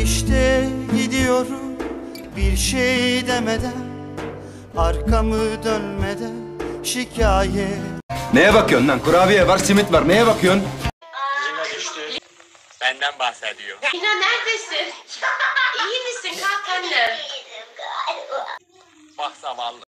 İşte gidiyorum bir şey demeden, arkamı dönmeden şikayet. Neye bakıyorsun lan? Kurabiye var, simit var. Neye bakıyorsun? Yine düştü. Benden bahsediyor. Mina neredesin? İyi misin? Kalk anne. Bak zavallı.